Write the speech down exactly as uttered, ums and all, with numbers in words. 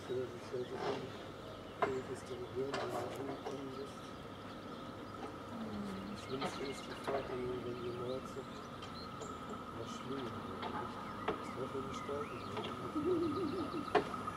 oder sich selber registrieren, wenn man angekommen ist. Das Schlimmste ist die Fahrt, wenn ihr Mord sagt, war schlimm, das war schon gestorben.